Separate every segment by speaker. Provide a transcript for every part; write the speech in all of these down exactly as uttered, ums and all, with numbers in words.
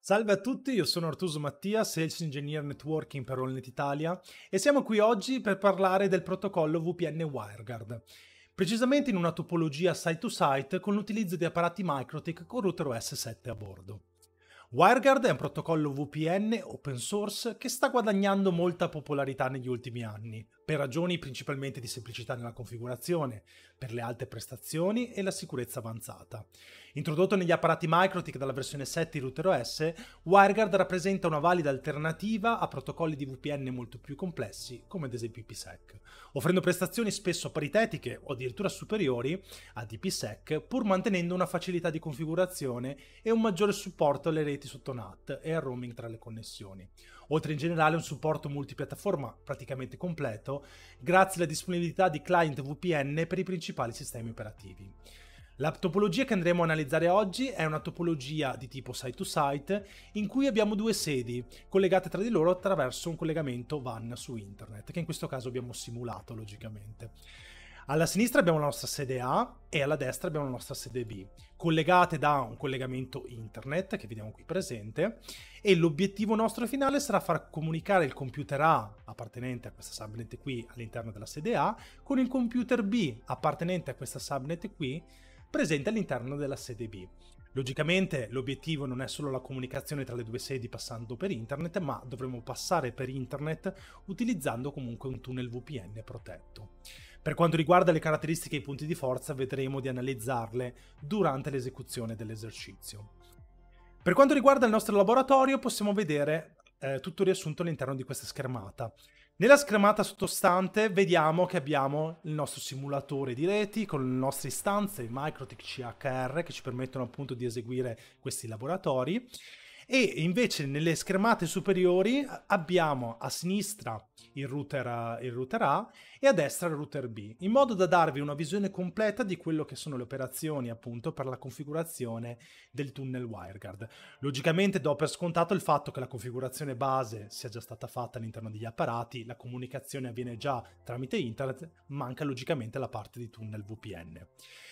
Speaker 1: Salve a tutti, io sono Artuso Mattia, Sales Engineer Networking per AllNet Italia e siamo qui oggi per parlare del protocollo V P N WireGuard, precisamente in una topologia site-to-site con l'utilizzo di apparati MikroTik con router O S sette a bordo. WireGuard è un protocollo V P N open source che sta guadagnando molta popolarità negli ultimi anni, per ragioni principalmente di semplicità nella configurazione, per le alte prestazioni e la sicurezza avanzata. Introdotto negli apparati MikroTik dalla versione sette di router O S, WireGuard rappresenta una valida alternativa a protocolli di V P N molto più complessi, come ad esempio I P sec, offrendo prestazioni spesso paritetiche o addirittura superiori ad I P sec, pur mantenendo una facilità di configurazione e un maggiore supporto alle reti sotto N A T e al roaming tra le connessioni, oltre in generale un supporto multipiattaforma praticamente completo, grazie alla disponibilità di client V P N per i principali sistemi operativi. La topologia che andremo a analizzare oggi è una topologia di tipo site-to-site in cui abbiamo due sedi collegate tra di loro attraverso un collegamento W A N su internet, che in questo caso abbiamo simulato logicamente. Alla sinistra abbiamo la nostra sede A e alla destra abbiamo la nostra sede B, collegate da un collegamento internet che vediamo qui presente, e l'obiettivo nostro finale sarà far comunicare il computer A appartenente a questa subnet qui all'interno della sede A con il computer B appartenente a questa subnet qui presente all'interno della sede B. Logicamente l'obiettivo non è solo la comunicazione tra le due sedi passando per internet, ma dovremo passare per internet utilizzando comunque un tunnel V P N protetto. Per quanto riguarda le caratteristiche e i punti di forza, vedremo di analizzarle durante l'esecuzione dell'esercizio. Per quanto riguarda il nostro laboratorio, possiamo vedere eh, tutto riassunto all'interno di questa schermata. Nella schermata sottostante vediamo che abbiamo il nostro simulatore di reti con le nostre istanze, il MikroTik C H R, che ci permettono appunto di eseguire questi laboratori. E invece nelle schermate superiori abbiamo a sinistra il router, il router A e a destra il router B, in modo da darvi una visione completa di quello che sono le operazioni appunto per la configurazione del tunnel WireGuard. Logicamente do per scontato il fatto che la configurazione base sia già stata fatta all'interno degli apparati, la comunicazione avviene già tramite internet, manca logicamente la parte di tunnel V P N.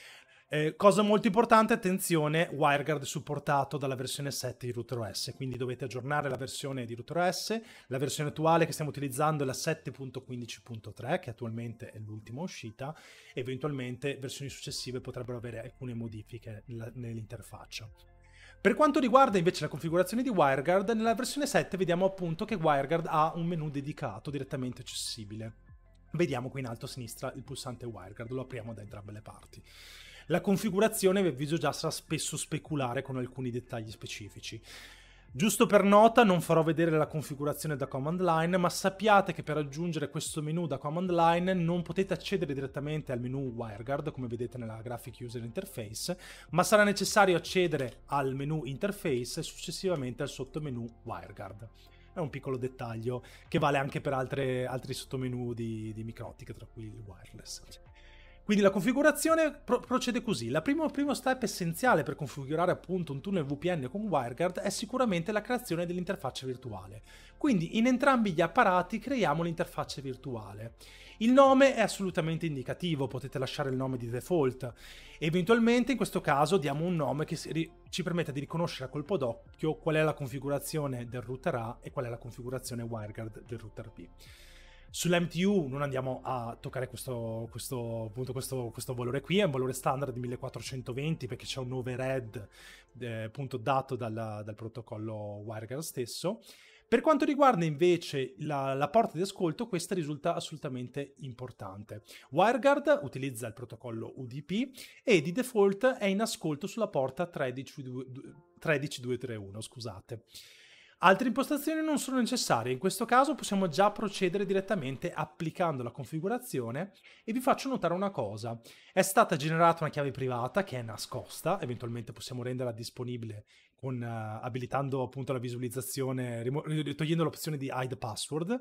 Speaker 1: Eh, cosa molto importante, attenzione, WireGuard è supportato dalla versione sette di router O S, quindi dovete aggiornare la versione di router O S. La versione attuale che stiamo utilizzando è la sette punto quindici punto tre, che attualmente è l'ultima uscita, e eventualmente versioni successive potrebbero avere alcune modifiche nell'interfaccia. Per quanto riguarda invece la configurazione di WireGuard, nella versione sette vediamo appunto che WireGuard ha un menu dedicato direttamente accessibile. Vediamo qui in alto a sinistra il pulsante WireGuard, lo apriamo da entrambe le parti. La configurazione, vi avviso già, sarà spesso speculare con alcuni dettagli specifici. Giusto per nota, non farò vedere la configurazione da command line, ma sappiate che per aggiungere questo menu da command line non potete accedere direttamente al menu WireGuard, come vedete nella Graphic User Interface, ma sarà necessario accedere al menu Interface e successivamente al sottomenu WireGuard. È un piccolo dettaglio che vale anche per altre, altri sottomenu di, di MikroTik, tra cui il wireless. Quindi la configurazione pro- procede così. Il primo, primo step essenziale per configurare appunto un tunnel V P N con WireGuard è sicuramente la creazione dell'interfaccia virtuale. Quindi in entrambi gli apparati creiamo l'interfaccia virtuale. Il nome è assolutamente indicativo, potete lasciare il nome di default. Eventualmente in questo caso diamo un nome che si, ci permette di riconoscere a colpo d'occhio qual è la configurazione del router A e qual è la configurazione WireGuard del router B. Sull'M T U non andiamo a toccare questo, questo, appunto questo, questo valore qui, è un valore standard di millequattrocentoventi perché c'è un overhead eh, appunto dato dal, dal protocollo WireGuard stesso. Per quanto riguarda invece la, la porta di ascolto, questa risulta assolutamente importante. WireGuard utilizza il protocollo U D P e di default è in ascolto sulla porta tredici duecentotrentatré, scusate. Altre impostazioni non sono necessarie, in questo caso possiamo già procedere direttamente applicando la configurazione e vi faccio notare una cosa. È stata generata una chiave privata che è nascosta, eventualmente possiamo renderla disponibile con, uh, abilitando appunto la visualizzazione, togliendo l'opzione di hide password.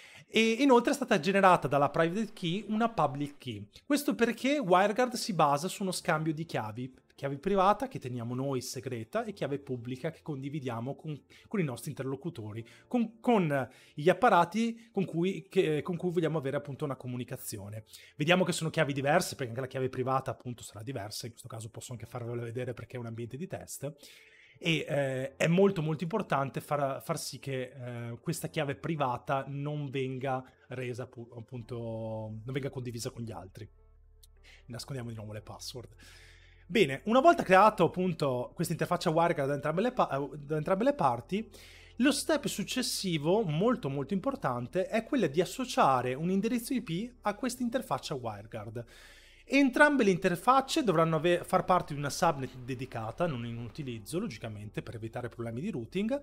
Speaker 1: E inoltre è stata generata dalla private key una public key. Questo perché WireGuard si basa su uno scambio di chiavi, chiave privata che teniamo noi segreta e chiave pubblica che condividiamo con, con i nostri interlocutori, con, con gli apparati con cui, che, con cui vogliamo avere appunto una comunicazione. Vediamo che sono chiavi diverse perché anche la chiave privata appunto sarà diversa, in questo caso posso anche farvelo vedere perché è un ambiente di test. e eh, è molto molto importante far, far sì che eh, questa chiave privata non venga resa appunto, non venga condivisa con gli altri. Nascondiamo di nuovo le password. Bene, una volta creato appunto questa interfaccia WireGuard da entrambe le, pa- da entrambe le parti, lo step successivo, molto molto importante, è quello di associare un indirizzo I P a questa interfaccia WireGuard. Entrambe le interfacce dovranno ave- far parte di una subnet dedicata, non in utilizzo, logicamente, per evitare problemi di routing,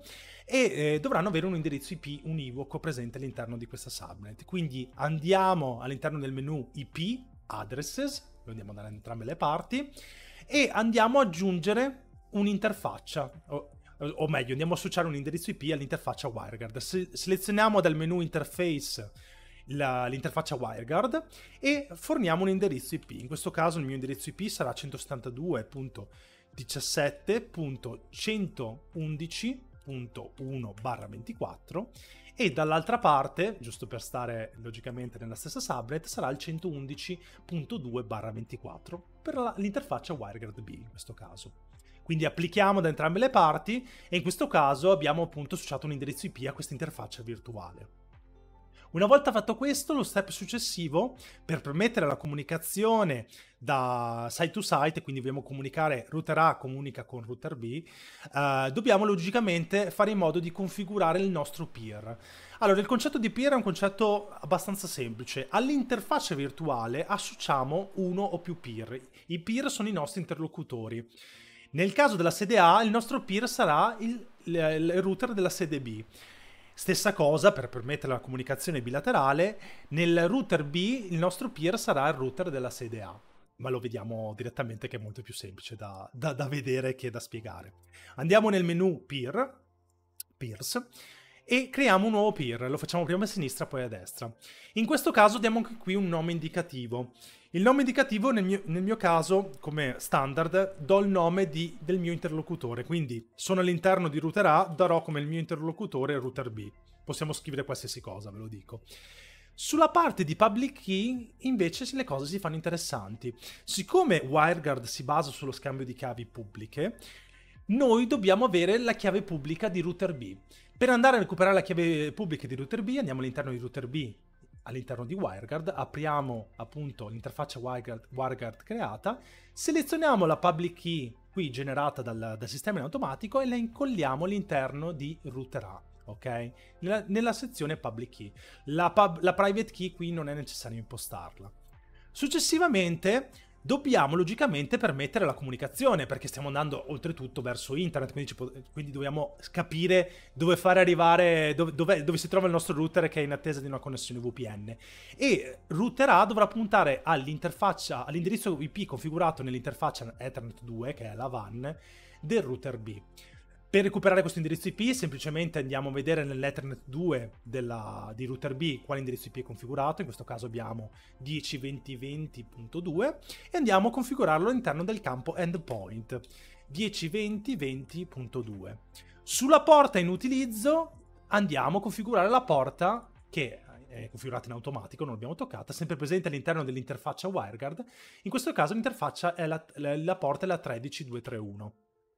Speaker 1: e eh, dovranno avere un indirizzo I P univoco presente all'interno di questa subnet. Quindi andiamo all'interno del menu I P, Addresses, lo andiamo da entrambe le parti, e andiamo ad aggiungere un'interfaccia, o, o meglio, andiamo a associare un indirizzo I P all'interfaccia WireGuard. Se- selezioniamo dal menu Interface la, l'interfaccia WireGuard e forniamo un indirizzo I P. In questo caso il mio indirizzo I P sarà centosettantadue punto diciassette punto centoundici punto uno barra ventiquattro e dall'altra parte, giusto per stare logicamente nella stessa subnet, sarà il centoundici punto due barra ventiquattro per la, l'interfaccia WireGuard B in questo caso. Quindi applichiamo da entrambe le parti e in questo caso abbiamo appunto associato un indirizzo I P a questa interfaccia virtuale. Una volta fatto questo, lo step successivo, per permettere la comunicazione da site to site, quindi dobbiamo comunicare, router A comunica con router B, eh, dobbiamo logicamente fare in modo di configurare il nostro peer. Allora, il concetto di peer è un concetto abbastanza semplice. All'interfaccia virtuale associamo uno o più peer. I peer sono i nostri interlocutori. Nel caso della sede A, il nostro peer sarà il, il, il router della sede B. Stessa cosa per permettere la comunicazione bilaterale, nel router B il nostro peer sarà il router della sede A, ma lo vediamo direttamente che è molto più semplice da, da, da vedere che da spiegare. Andiamo nel menu peer, peers, e creiamo un nuovo peer, lo facciamo prima a sinistra poi a destra. In questo caso diamo anche qui un nome indicativo. Il nome indicativo nel mio, nel mio caso, come standard, do il nome di, del mio interlocutore, quindi sono all'interno di router A, darò come il mio interlocutore router B. Possiamo scrivere qualsiasi cosa, ve lo dico. Sulla parte di public key invece le cose si fanno interessanti. Siccome WireGuard si basa sullo scambio di chiavi pubbliche, noi dobbiamo avere la chiave pubblica di router B. Per andare a recuperare la chiave pubblica di router B andiamo all'interno di router B, all'interno di WireGuard, apriamo appunto l'interfaccia WireGuard, WireGuard creata, selezioniamo la public key qui generata dal, dal sistema in automatico e la incolliamo all'interno di router A, ok? Nella, nella sezione public key. La, pub, la private key qui non è necessario impostarla. Successivamente dobbiamo logicamente permettere la comunicazione, perché stiamo andando oltretutto verso internet, quindi, ci, quindi dobbiamo capire dove fare arrivare, dove, dove, dove si trova il nostro router che è in attesa di una connessione V P N. E router A dovrà puntare all'interfaccia, all'indirizzo I P configurato nell'interfaccia Ethernet due, che è la V A N, del router B. Per recuperare questo indirizzo I P semplicemente andiamo a vedere nell'Ethernet due della, di router B quale indirizzo I P è configurato, in questo caso abbiamo dieci venti venti punto due e andiamo a configurarlo all'interno del campo endpoint dieci venti venti punto due. Sulla porta in utilizzo andiamo a configurare la porta che è configurata in automatico, non l'abbiamo toccata, sempre presente all'interno dell'interfaccia WireGuard. In questo caso l'interfaccia è la, la, la porta è la tredici due tre uno.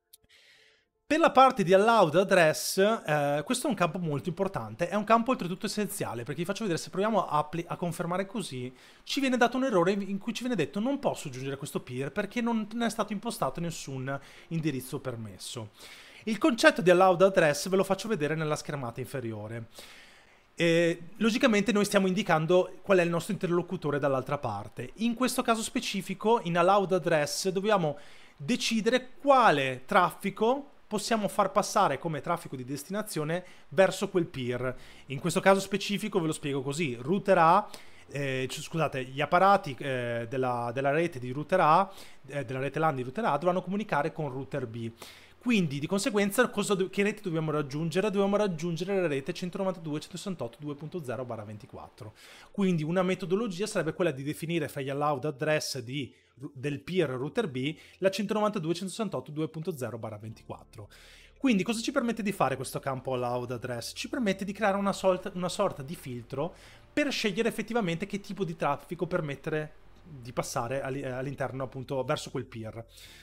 Speaker 1: Per la parte di allowed address, eh, questo è un campo molto importante, è un campo oltretutto essenziale, perché vi faccio vedere, se proviamo a, a confermare così, ci viene dato un errore in cui ci viene detto non posso aggiungere questo peer perché non è stato impostato nessun indirizzo permesso. Il concetto di allowed address ve lo faccio vedere nella schermata inferiore. Eh, logicamente noi stiamo indicando qual è il nostro interlocutore dall'altra parte. In questo caso specifico, in allowed address, dobbiamo decidere quale traffico possiamo far passare come traffico di destinazione verso quel peer. In questo caso specifico ve lo spiego così: router A, eh, scusate, gli apparati eh, della, della rete di router A, eh, della rete LAN di router A, dovranno comunicare con router B. Quindi di conseguenza cosa do- che rete dobbiamo raggiungere? Dobbiamo raggiungere la rete centonovantadue punto centosessantotto punto due punto zero barra ventiquattro. Quindi una metodologia sarebbe quella di definire fra gli allowed address di del peer router B la centonovantadue punto centosessantotto punto due punto zero barra ventiquattro. Quindi cosa ci permette di fare questo campo allowed address? Ci permette di creare una, sorta, una sorta di filtro per scegliere effettivamente che tipo di traffico permettere di passare all'interno, appunto, verso quel peer.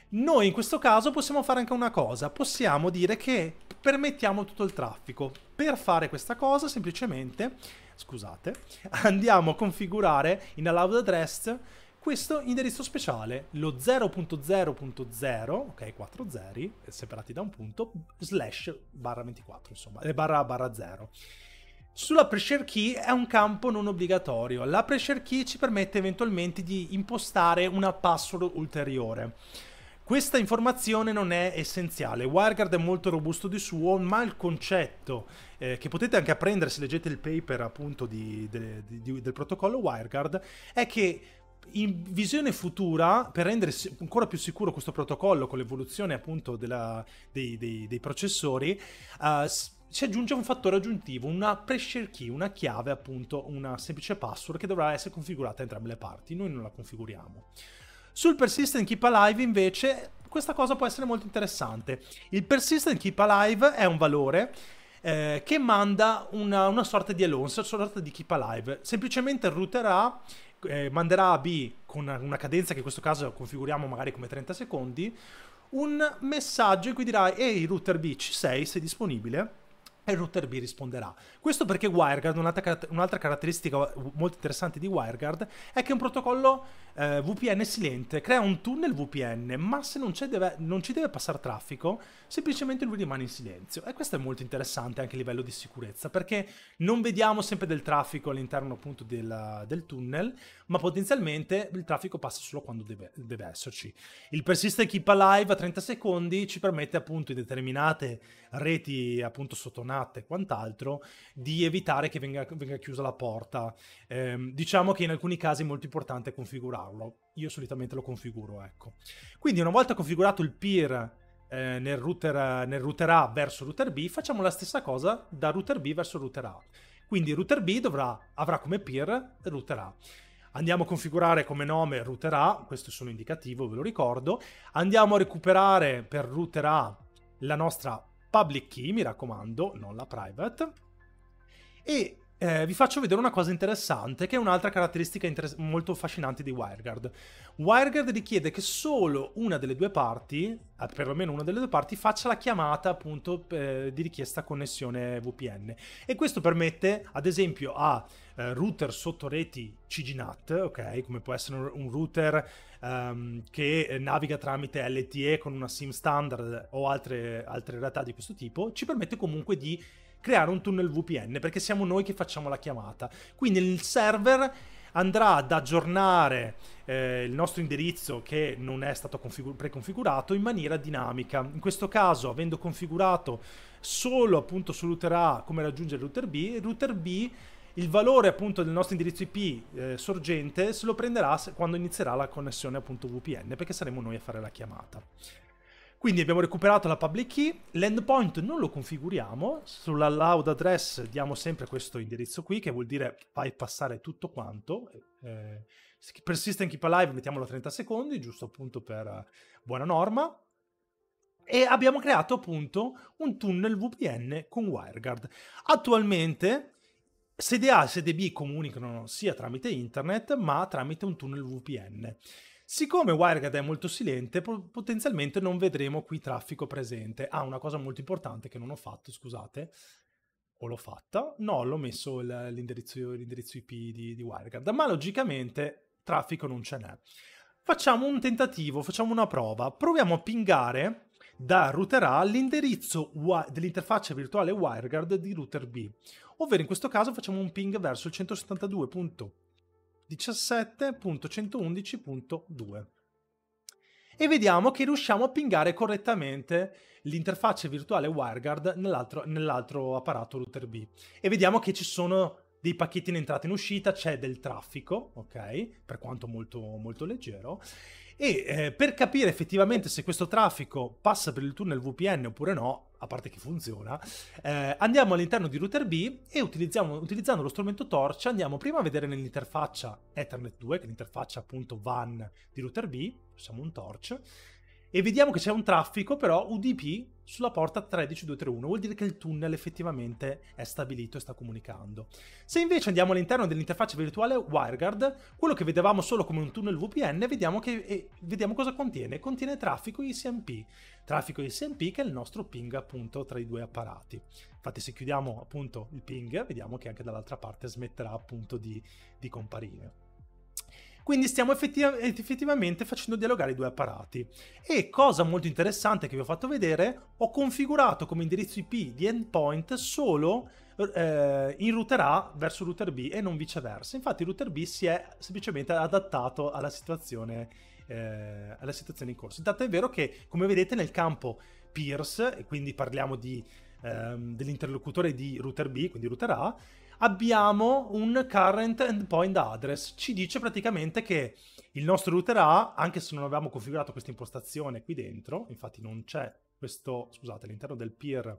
Speaker 1: Noi in questo caso possiamo fare anche una cosa, possiamo dire che permettiamo tutto il traffico. Per fare questa cosa semplicemente, scusate, andiamo a configurare in allowed address questo indirizzo speciale, lo zero punto zero punto zero, ok, quattro zeri separati da un punto, slash barra ventiquattro, insomma, eh, barra barra zero. Sulla pressure key è un campo non obbligatorio. La pressure key ci permette eventualmente di impostare una password ulteriore. Questa informazione non è essenziale. WireGuard è molto robusto di suo, ma il concetto eh, che potete anche apprendere se leggete il paper appunto di, de, di, di, del protocollo WireGuard è che in visione futura, per rendere ancora più sicuro questo protocollo con l'evoluzione appunto della, dei, dei, dei processori, uh, si aggiunge un fattore aggiuntivo, una pressure key, una chiave appunto, una semplice password che dovrà essere configurata da entrambe le parti. Noi non la configuriamo. Sul persistent keep alive invece questa cosa può essere molto interessante. Il persistent keep alive è un valore eh, che manda una, una sorta di hello, una sorta di keep alive. Semplicemente il router A eh, manderà a B con una, una cadenza che in questo caso configuriamo magari come trenta secondi, un messaggio in cui dirà ehi router B, ci sei, sei disponibile? E il router B risponderà. Questo perché WireGuard, un'altra, un'altra caratteristica molto interessante di WireGuard, è che è un protocollo eh, V P N silente, crea un tunnel V P N, ma se non, c'è deve, non ci deve passare traffico, semplicemente lui rimane in silenzio. E questo è molto interessante anche a livello di sicurezza, perché non vediamo sempre del traffico all'interno appunto del, del tunnel, ma potenzialmente il traffico passa solo quando deve, deve esserci. Il persistent keep alive a trenta secondi ci permette appunto in determinate reti appunto sottonate e quant'altro di evitare che venga, venga chiusa la porta. Eh, diciamo che in alcuni casi è molto importante configurarlo. Io solitamente lo configuro, ecco. Quindi una volta configurato il peer eh, nel, router, nel router A verso router B, facciamo la stessa cosa da router B verso router A. Quindi router B dovrà, avrà come peer router A. Andiamo a configurare come nome router A, questo è solo indicativo, ve lo ricordo. Andiamo a recuperare per router A la nostra public key, mi raccomando, non la private. E eh, vi faccio vedere una cosa interessante, che è un'altra caratteristica molto affascinante di WireGuard. WireGuard richiede che solo una delle due parti, eh, perlomeno una delle due parti, faccia la chiamata appunto eh, di richiesta connessione V P N. E questo permette, ad esempio, a eh, router sotto reti C G N A T, ok, come può essere un, un router um, che naviga tramite L T E con una SIM standard o altre, altre realtà di questo tipo, ci permette comunque di creare un tunnel V P N, perché siamo noi che facciamo la chiamata. Quindi il server andrà ad aggiornare eh, il nostro indirizzo che non è stato preconfigurato in maniera dinamica. In questo caso, avendo configurato solo appunto sul router A come raggiungere il router B, il router B il valore appunto del nostro indirizzo I P eh, sorgente se lo prenderà quando inizierà la connessione appunto V P N, perché saremo noi a fare la chiamata. Quindi abbiamo recuperato la public key, l'endpoint non lo configuriamo, sull'allowed address diamo sempre questo indirizzo qui, che vuol dire fai passare tutto quanto, eh, persistent keep alive mettiamolo a trenta secondi, giusto appunto per buona norma, e abbiamo creato appunto un tunnel V P N con WireGuard. Attualmente sede A e sede B comunicano sia tramite internet, ma tramite un tunnel V P N. Siccome WireGuard è molto silente, potenzialmente non vedremo qui traffico presente. Ah, una cosa molto importante che non ho fatto, scusate. O l'ho fatta? No, l'ho messo l'indirizzo, l'indirizzo I P di, di WireGuard, ma logicamente traffico non ce n'è. Facciamo un tentativo, facciamo una prova. Proviamo a pingare da router A l'indirizzo dell'interfaccia virtuale WireGuard di router B. Ovvero in questo caso facciamo un ping verso il centosettantadue punto diciassette punto centoundici punto due e vediamo che riusciamo a pingare correttamente l'interfaccia virtuale WireGuard nell'altro, nell'altro apparato router B e vediamo che ci sono dei pacchetti in entrata e in uscita, c'è del traffico, ok, per quanto molto, molto leggero, e eh, per capire effettivamente se questo traffico passa per il tunnel V P N oppure no, a parte che funziona, eh, andiamo all'interno di router B e utilizziamo, utilizzando lo strumento Torch andiamo prima a vedere nell'interfaccia Ethernet due, che è l'interfaccia appunto W A N di router B, facciamo un Torch, E vediamo che c'è un traffico però U D P sulla porta tredici due tre uno, vuol dire che il tunnel effettivamente è stabilito e sta comunicando. Se invece andiamo all'interno dell'interfaccia virtuale WireGuard, quello che vedevamo solo come un tunnel V P N, vediamo, che, eh, vediamo cosa contiene. Contiene traffico I C M P, traffico I C M P che è il nostro ping appunto tra i due apparati. Infatti se chiudiamo appunto il ping, vediamo che anche dall'altra parte smetterà appunto di, di comparire. Quindi stiamo effettiv- effettivamente facendo dialogare i due apparati. E cosa molto interessante che vi ho fatto vedere, ho configurato come indirizzo I P di endpoint solo eh, in router A verso router B e non viceversa. Infatti il router B si è semplicemente adattato alla situazione, eh, alla situazione in corso. Intanto è vero che, come vedete, nel campo peers, e quindi parliamo di, ehm, dell'interlocutore di router B, quindi router A, abbiamo un current endpoint address. Ci dice praticamente che il nostro router A, anche se non avevamo configurato questa impostazione qui dentro, infatti non c'è questo, scusate, all'interno del peer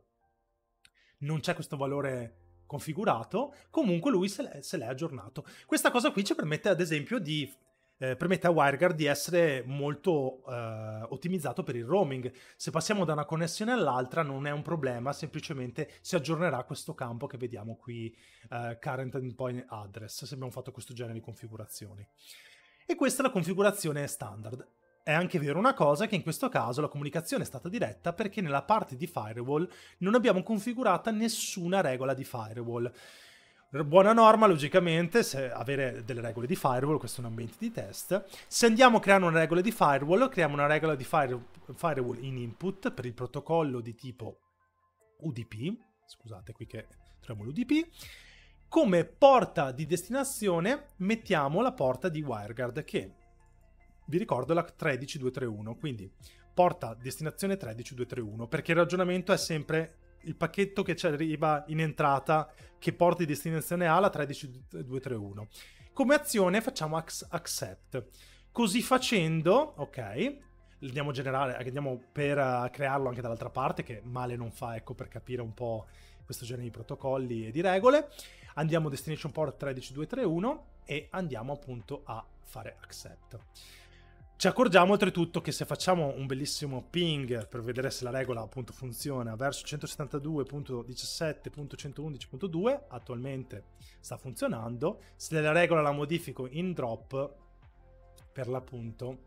Speaker 1: non c'è questo valore configurato, comunque lui se l'è, se l'è aggiornato. Questa cosa qui ci permette ad esempio di Eh, permette a WireGuard di essere molto eh, ottimizzato per il roaming. Se passiamo da una connessione all'altra non è un problema, semplicemente si aggiornerà questo campo che vediamo qui, eh, current endpoint address, se abbiamo fatto questo genere di configurazioni. E questa è la configurazione standard. È anche vero una cosa, che in questo caso la comunicazione è stata diretta perché nella parte di firewall non abbiamo configurata nessuna regola di firewall. Buona norma, logicamente, se avere delle regole di firewall, questo è un ambiente di test. Se andiamo a creare una regola di firewall, creiamo una regola di fire, firewall in input per il protocollo di tipo U D P. Scusate, qui che troviamo l'U D P. Come porta di destinazione mettiamo la porta di WireGuard, che vi ricordo è la tredici due tre uno, quindi porta destinazione tredici due tre uno, perché il ragionamento è sempre il pacchetto che ci arriva in entrata che porta di destinazione A la tredici due tre uno. Come azione facciamo accept. Così facendo, ok, andiamo a generare, andiamo per uh, crearlo anche dall'altra parte, che male non fa, ecco, per capire un po' questo genere di protocolli e di regole. Andiamo a destination port tredici due tre uno e andiamo appunto a fare accept. Ci accorgiamo oltretutto che se facciamo un bellissimo ping per vedere se la regola appunto funziona verso centosettantadue punto diciassette punto centoundici punto due, attualmente sta funzionando. Se la regola la modifico in drop, per l'appunto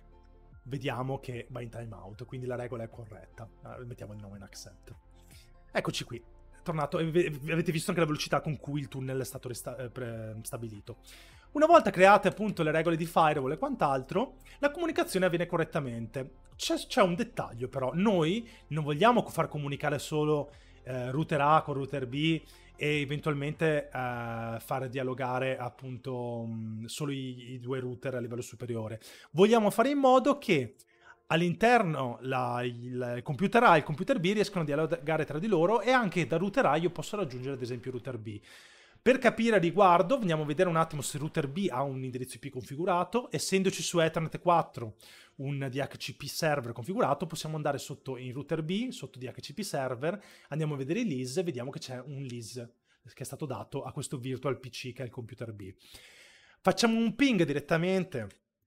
Speaker 1: vediamo che va in timeout, quindi la regola è corretta. Mettiamo di nuovo in accept. Eccoci qui, è tornato, e avete visto anche la velocità con cui il tunnel è stato resta- eh, stabilito. Una volta create appunto le regole di firewall e quant'altro, la comunicazione avviene correttamente. C'è, c'è un dettaglio però, noi non vogliamo far comunicare solo eh, router A con router B e eventualmente eh, far dialogare appunto mh, solo i, i due router a livello superiore. Vogliamo fare in modo che all'interno la, il computer A e il computer B riescano a dialogare tra di loro, e anche da router A io posso raggiungere ad esempio router B. Per capire a riguardo, andiamo a vedere un attimo se router B ha un indirizzo I P configurato. Essendoci su Ethernet quattro un D H C P server configurato, possiamo andare sotto in router B, sotto D H C P server, andiamo a vedere i L I S e vediamo che c'è un L I S che è stato dato a questo virtual P C che è il computer B. Facciamo un ping direttamente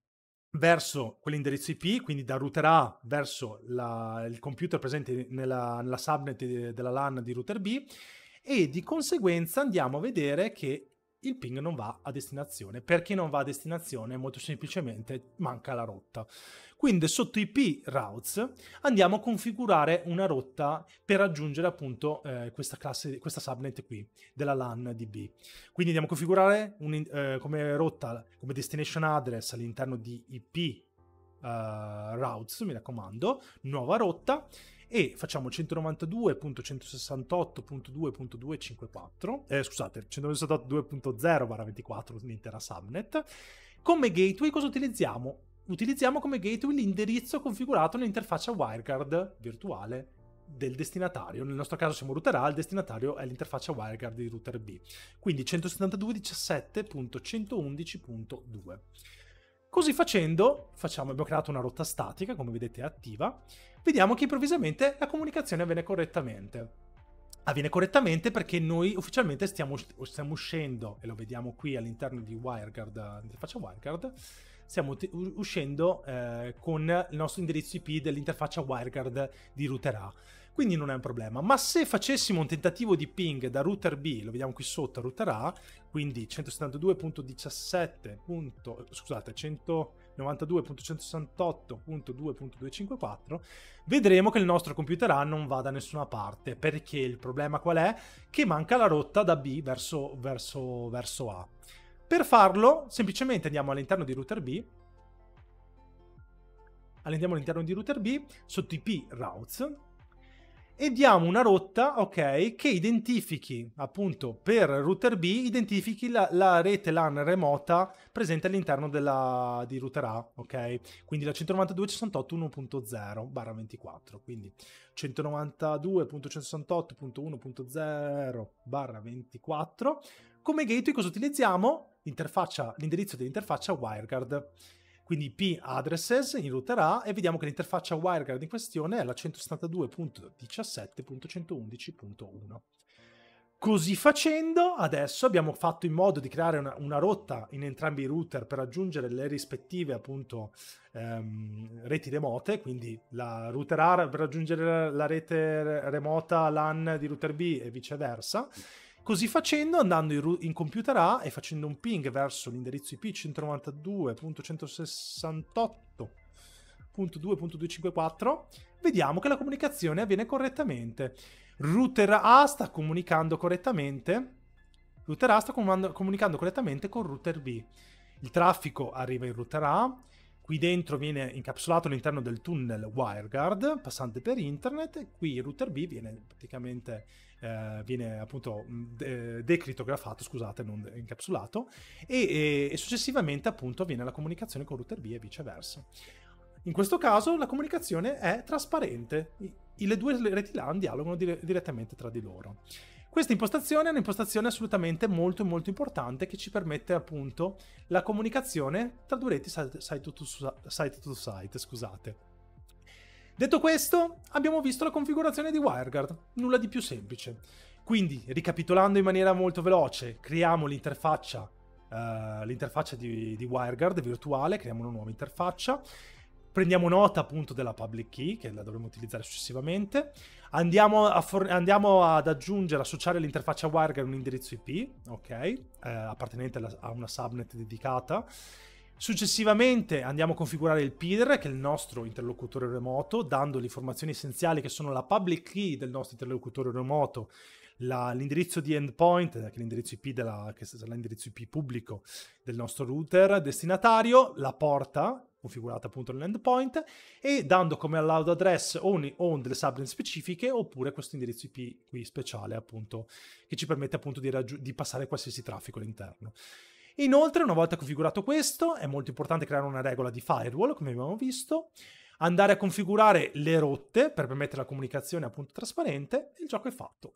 Speaker 1: verso quell'indirizzo I P, quindi da router A verso la, il computer presente nella, nella subnet della LAN di router B, e di conseguenza andiamo a vedere che il ping non va a destinazione. Perché non va a destinazione? Molto semplicemente manca la rotta. Quindi sotto I P routes andiamo a configurare una rotta per raggiungere appunto eh, questa classe, questa subnet qui della LAN D B. Quindi andiamo a configurare un, eh, come rotta, come destination address all'interno di I P uh, routes, mi raccomando, nuova rotta. E facciamo centonovantadue punto centosessantotto punto due punto duecentocinquantaquattro, eh, scusate, centonovantadue due punto zero barra ventiquattro, un'intera subnet. Come gateway cosa utilizziamo? Utilizziamo come gateway l'indirizzo configurato nell'interfaccia WireGuard virtuale del destinatario. Nel nostro caso siamo router A, il destinatario è l'interfaccia WireGuard di router B. Quindi centosettantadue punto diciassette punto centoundici punto due. Così facendo, facciamo, abbiamo creato una rotta statica, come vedete è attiva. Vediamo che improvvisamente la comunicazione avviene correttamente. Avviene correttamente perché noi ufficialmente stiamo, stiamo uscendo, e lo vediamo qui all'interno di WireGuard, l'interfaccia WireGuard, stiamo uscendo eh, con il nostro indirizzo I P dell'interfaccia WireGuard di router A. Quindi non è un problema. Ma se facessimo un tentativo di ping da router B, lo vediamo qui sotto, router A, quindi centosettantadue punto diciassette. Scusate, centonovantadue punto centosessantotto punto due punto duecentocinquantaquattro, vedremo che il nostro computer A non va da nessuna parte. Perché il problema qual è? Che manca la rotta da B verso, verso, verso A. Per farlo, semplicemente andiamo all'interno di router B, andiamo all'interno di router B, sotto I P routes, e diamo una rotta, ok, che identifichi, appunto, per router B, identifichi la, la rete LAN remota presente all'interno della, di router A, ok? Quindi la centonovantadue punto sessantotto punto uno punto zero barra ventiquattro, quindi centonovantadue punto centosessantotto punto uno punto zero barra ventiquattro. Come gateway cosa utilizziamo? L'interfaccia, l'indirizzo dell'interfaccia WireGuard. Quindi I P addresses in router A, e vediamo che l'interfaccia WireGuard in questione è la centosettantadue punto diciassette punto centoundici punto uno. Così facendo, adesso abbiamo fatto in modo di creare una, una rotta in entrambi i router per raggiungere le rispettive, appunto, ehm, reti remote, quindi la router A per raggiungere la rete remota LAN di router B e viceversa. Così facendo, andando in, in computer A e facendo un ping verso l'indirizzo I P centonovantadue punto centosessantotto punto due punto duecentocinquantaquattro, vediamo che la comunicazione avviene correttamente. Router A sta comunicando correttamente, router A sta comunicando correttamente con router B. Il traffico arriva in router A, qui dentro viene incapsulato all'interno del tunnel WireGuard passante per internet, e qui il router B viene praticamente eh, viene appunto de decriptografato, scusate, non incapsulato, e, e, e successivamente appunto avviene la comunicazione con router B e viceversa. In questo caso la comunicazione è trasparente, I, le due reti LAN dialogano dire direttamente tra di loro. Questa impostazione è un'impostazione assolutamente molto molto importante, che ci permette appunto la comunicazione tra due reti site to site, to site, scusate. Detto questo, abbiamo visto la configurazione di WireGuard, nulla di più semplice. Quindi, ricapitolando in maniera molto veloce, creiamo l'interfaccia uh, l'interfaccia di, di WireGuard virtuale, creiamo una nuova interfaccia, prendiamo nota appunto della public key, che la dovremo utilizzare successivamente, andiamo, a andiamo ad aggiungere, associare all'interfaccia WireGuard un indirizzo I P, ok, eh, appartenente a una subnet dedicata. Successivamente andiamo a configurare il P I D R, che è il nostro interlocutore remoto, dando le informazioni essenziali che sono la public key del nostro interlocutore remoto, l'indirizzo di endpoint, che è l'indirizzo I P della, che è l'indirizzo I P pubblico del nostro router destinatario, la porta configurata appunto nell'endpoint, e dando come allowed address o on delle subnet specifiche, oppure questo indirizzo I P qui speciale, appunto, che ci permette appunto di, di passare qualsiasi traffico all'interno. Inoltre, una volta configurato questo, è molto importante creare una regola di firewall, come abbiamo visto, andare a configurare le rotte per permettere la comunicazione appunto trasparente, e il gioco è fatto.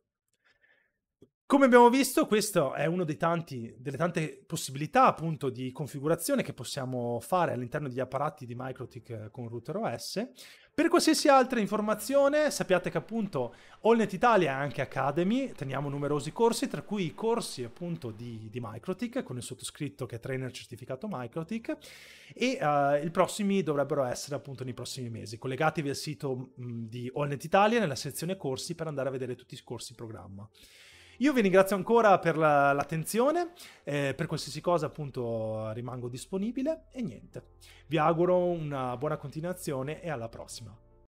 Speaker 1: Come abbiamo visto, questo è uno dei tanti, delle tante possibilità appunto di configurazione che possiamo fare all'interno degli apparati di MikroTik con router O S. Per qualsiasi altra informazione sappiate che appunto AllNet Italia è anche Academy, teniamo numerosi corsi, tra cui i corsi appunto di, di MikroTik con il sottoscritto che è trainer certificato MikroTik, e uh, i prossimi dovrebbero essere appunto nei prossimi mesi. Collegatevi al sito mh, di AllNet Italia nella sezione corsi per andare a vedere tutti i corsi in programma. Io vi ringrazio ancora per l'attenzione, eh, per qualsiasi cosa appunto rimango disponibile, e niente, vi auguro una buona continuazione e alla prossima.